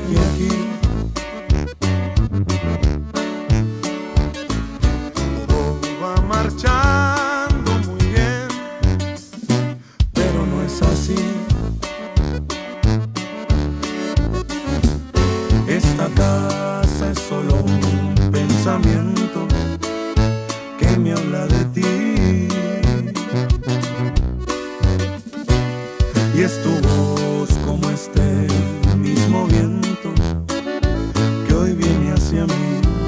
aquí. Todo va marchando muy bien, pero no es así. Esta casa es solo un pensamiento que me habla de ti, y es tu voz como este mismo viento que hoy viene hacia mí.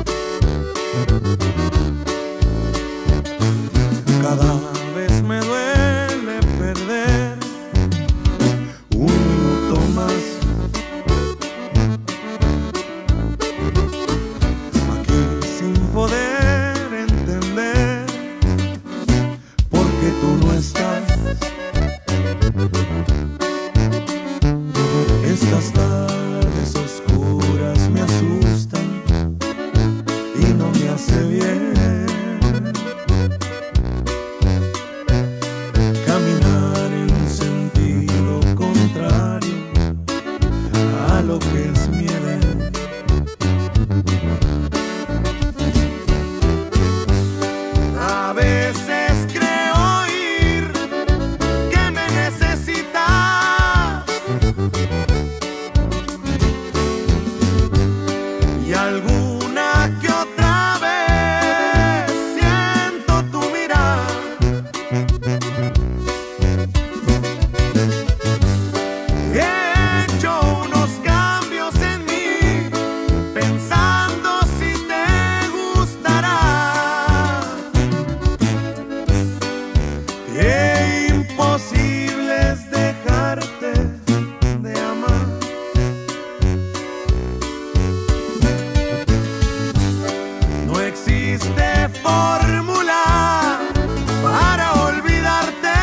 Cada vez me duele perder un minuto más. Aquí sin poder entender por qué tú no estás. Estas tardes oscuras me asustan y no me hace bien caminar en sentido contrario a lo que es mi edad. A veces creo oír que me necesitas, y alguna que otra vez siento tu mirada. He hecho unos cambios en mí, pensando si te gustará. Qué imposible es dejarte de amar. No existe fórmula para olvidarte.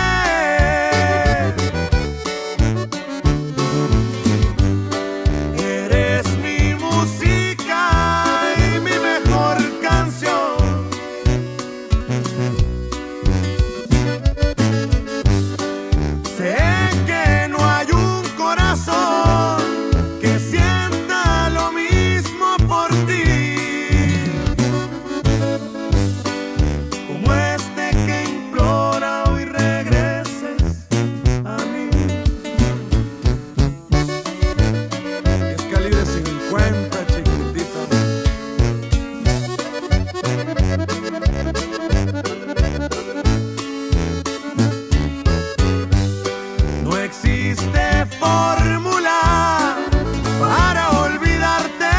Eres mi música y mi mejor canción. Sé que no hay un corazón que sienta lo mismo por ti, como este que implora hoy regreses a mí. Es calibre 50, chiquitita. No existe fórmula para olvidarte.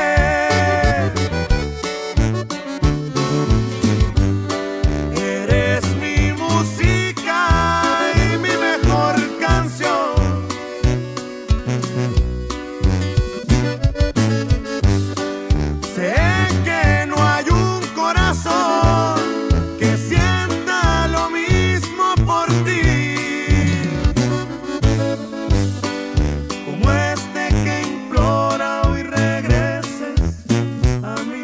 Eres mi música y mi mejor canción. Sé que no hay un corazón que sienta lo mismo por ti, como este que implora hoy regreses a mí.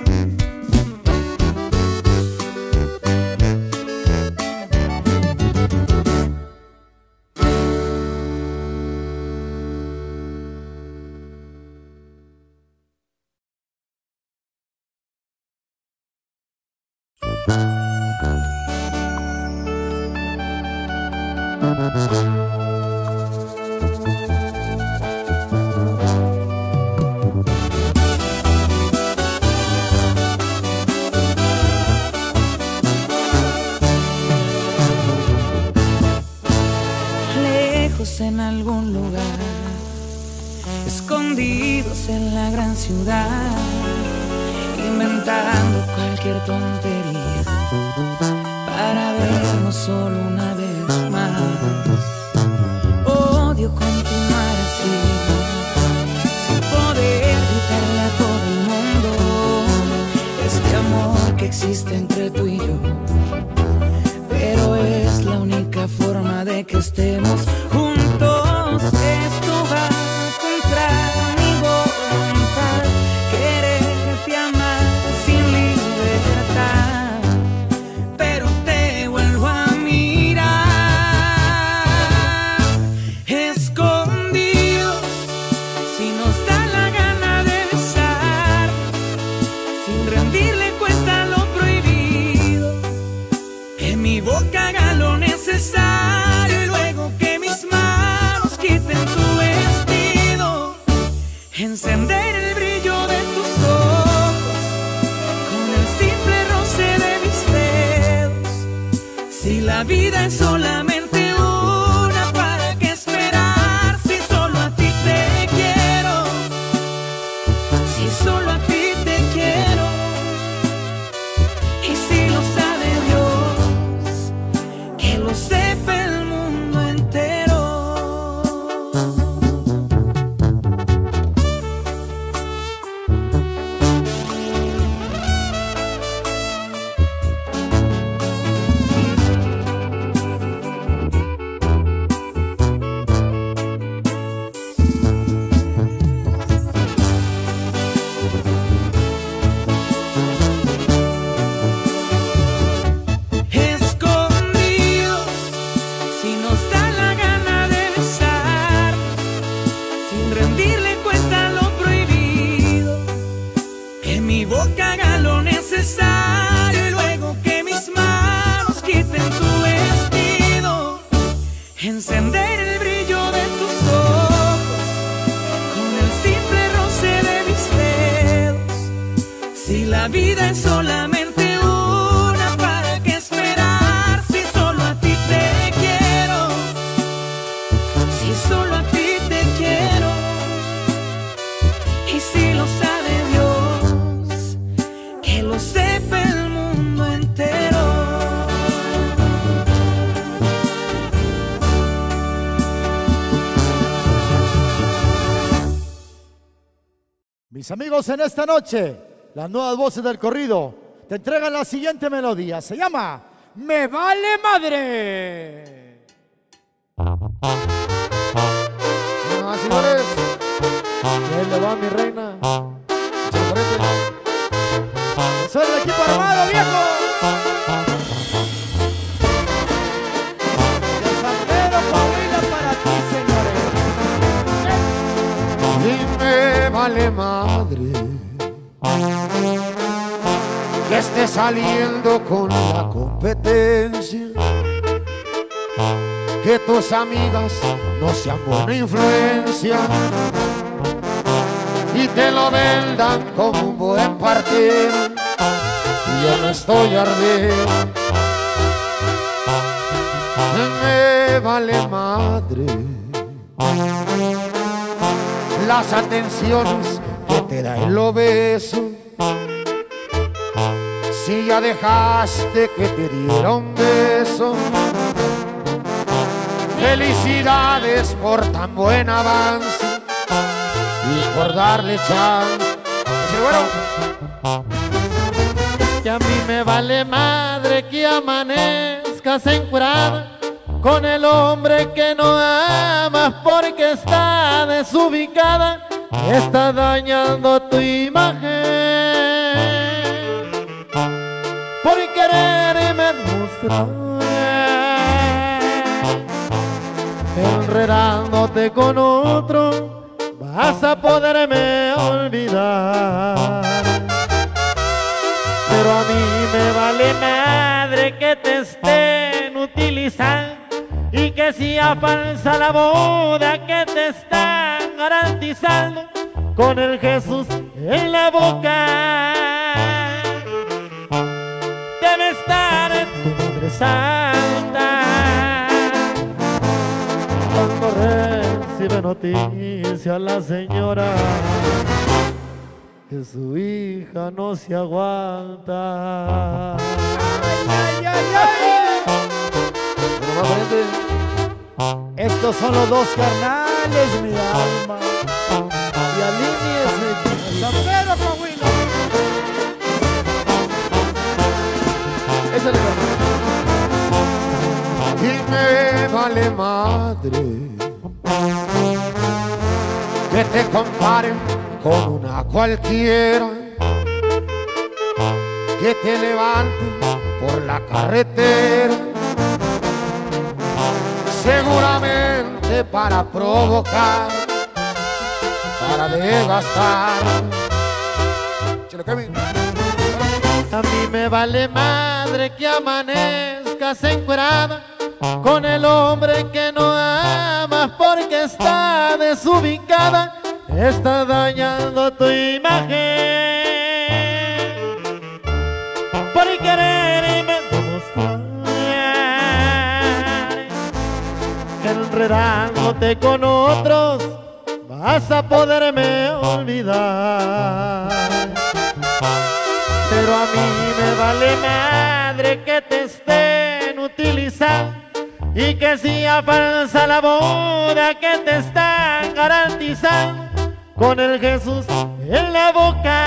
Lejos en algún lugar, escondidos en la gran ciudad, inventando cualquier tontería para vernos solo una vez más. Odio continuar así, sin poder gritarle a todo el mundo este amor que existe entre tú y yo, pero es la única forma de que estemos juntos. Esto va contra mi voluntad, quererte amar sin libertad, pero te vuelvo a mirar. Escondidos, si nos da la gana encender el brillo de tus ojos con el simple roce de mis dedos. Si la vida es solamente una, ¿para qué esperar si solo a ti te quiero? Si solo a ti te quiero. Y si lo sabe Dios, que lo sepa el mundo entero. Encender el brillo de tus ojos con el simple roce de mis dedos. Si la vida es solamente una, ¿para qué esperar si solo a ti te quiero? Si solo a ti te quiero. Y si lo sabe Dios, que lo sepa el mundo entero. Mis amigos, en esta noche, las nuevas voces del corrido te entregan la siguiente melodía. Se llama Me Vale Madre. Bueno, señores, ahí le va mi reina. Soy el equipo armado, viejo. De San Pedro, Coahuila, para ti, señores. Y me vale madre que esté saliendo con la competencia, que tus amigas no sean buena influencia y te lo vendan como un buen partido. Y yo no estoy ardiendo. Me vale madre las atenciones que te da el obeso, si ya dejaste que te diera un beso. Felicidades por tan buen avance y por darle chance. ¿Sí, bueno? Que a mí me vale madre que amanezcas encuerada con el hombre que no amas porque está desubicada, está dañando tu imagen por quererme mostrar, enredándote con otro vas a poderme olvidar. Pero a mí me vale madre que te estén utilizando y que sea falsa la boda que te están garantizando con el Jesús en la boca. Debe estar en tu Madre Santa cuando recibe noticia la señora que su hija no se aguanta. Ay, ay, ay. Estos son los dos carnales, mi alma. Y Alini es de San Pedro, Coahuila. Esa es la y me vale madre que te comparen con una cualquiera, que te levanten por la carretera, seguramente para provocar, para devastar. A mí me vale madre que amanezcas encuerada con el hombre que no amas porque está desubicada, está dañando tu imagen por quererme demostrar que enredándote con otros vas a poderme olvidar. Pero a mí me vale madre que te estén utilizando y que sea falsa la boda que te están garantizando con el Jesús en la boca.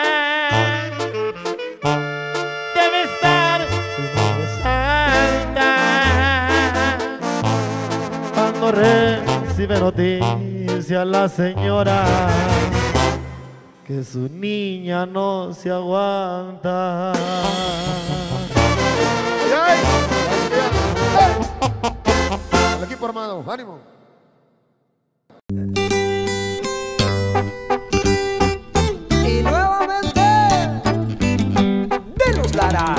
Debe estar tu madre santa cuando recibe noticias la señora que su niña no se aguanta. El equipo armado, ánimo. Y nuevamente de los Lara.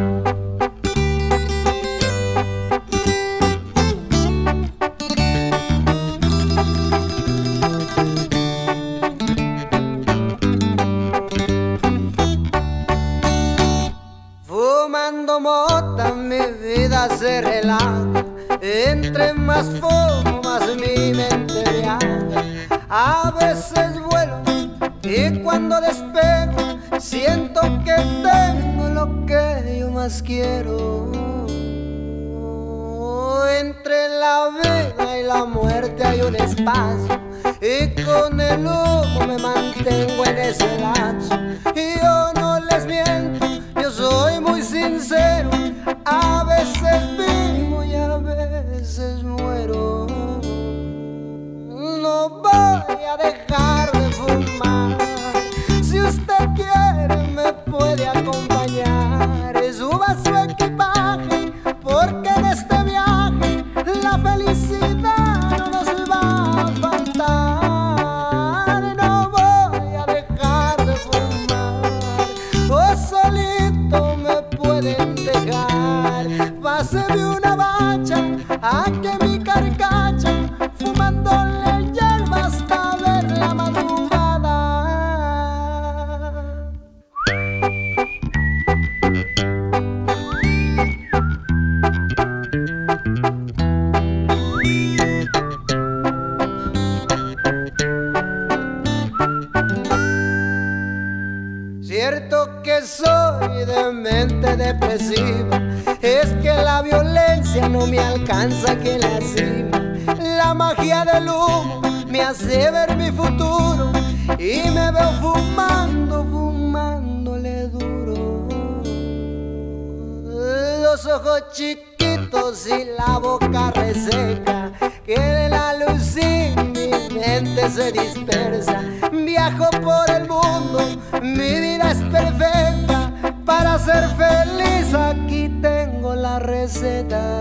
Fumando mota mi vida se relaja. Entre más fumo, más mi mente viaja. A veces vuelo y cuando despego siento que tengo lo que yo más quiero. Entre la vida y la muerte hay un espacio y con el humo me mantengo en ese lapso. Y yo no les miento, yo soy muy sincero. A veces vivo y a veces muero. No voy a dejar de fumar. Si usted quiere me puede acompañar. Suba su equipaje porque en este viaje la felicidad no nos va a faltar. No voy a dejar de fumar. O solito me pueden dejar. Páseme una bacha a que mi carcacha fumándole hierba hasta ver la madrugada. Cierto que soy de mente depresiva, es que la violencia no me alcanza aquí en la cima. La magia del humo me hace ver mi futuro y me veo fumando, fumándole duro. Los ojos chiquitos y la boca reseca, que de la luz sin mi mente se dispersa. Viajo por el mundo, mi vida es perfecta. Para ser feliz aquí tengo la receta.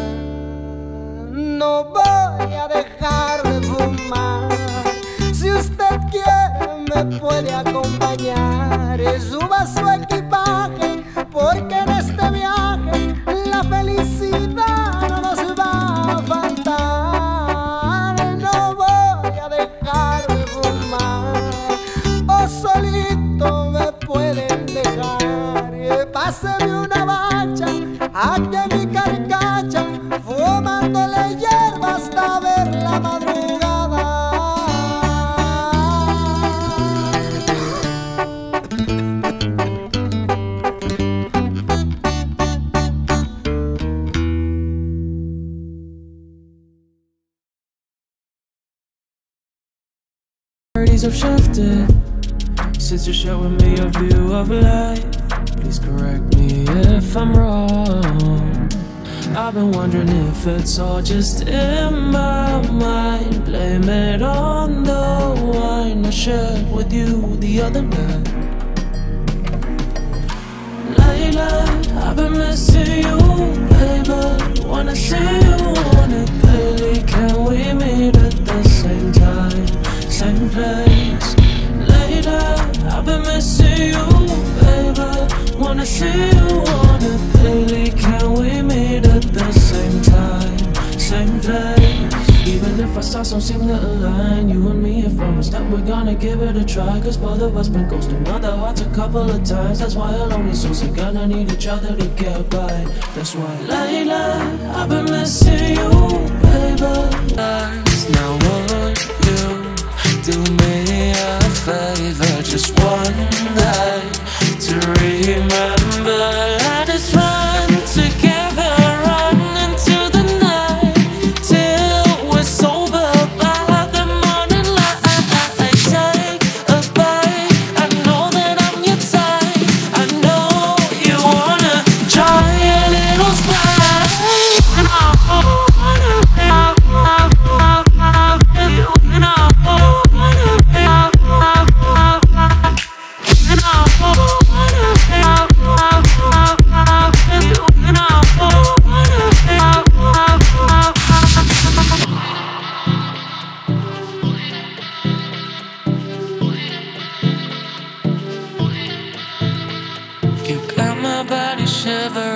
No voy a dejar de fumar. Si usted quiere me puede acompañar. Suba su equipaje porque en este viaje la felicidad no nos va a faltar. No voy a dejar de fumar. O solito me pueden dejar. Páseme una bacha a que mi carcacha fumándole hierba hasta ver la madrugada. Priorities have shifted since you're showing me your view of life. Please correct me if I'm wrong. I've been wondering if it's all just in my mind. Blame it on the wine I shared with you the other night. Lately, I've been missing you, baby. Wanna see you on it daily. Can we meet at the same time, same place? Lately, I've been missing you, baby. Wanna see you on it daily. Can we meet at the same time, same place? Even if our stars don't seem to align, you and me have promised that and we're gonna give it a try. Cause both of us been ghosting other hearts a couple of times. That's why a lonely soul's gonna need each other to get by. That's why Layla, I've been missing you, baby. Now would you do me a favor, just one day, to remember? Let us run together, run into the night, till we're sober by the morning light. Take a bite, I know that I'm your type, I know you wanna try a little spice. You got my body shivering.